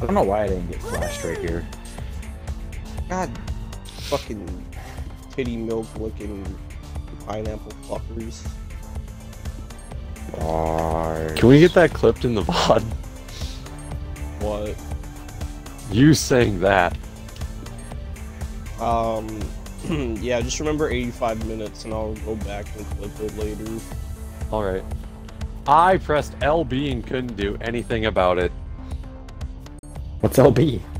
I don't know why I didn't get flashed right here. God, fucking titty milk licking pineapple fuckers. Can we get that clipped in the VOD? What? You saying that. Yeah, just remember 85 minutes and I'll go back and clip it later. Alright. I pressed LB and couldn't do anything about it. What's LB?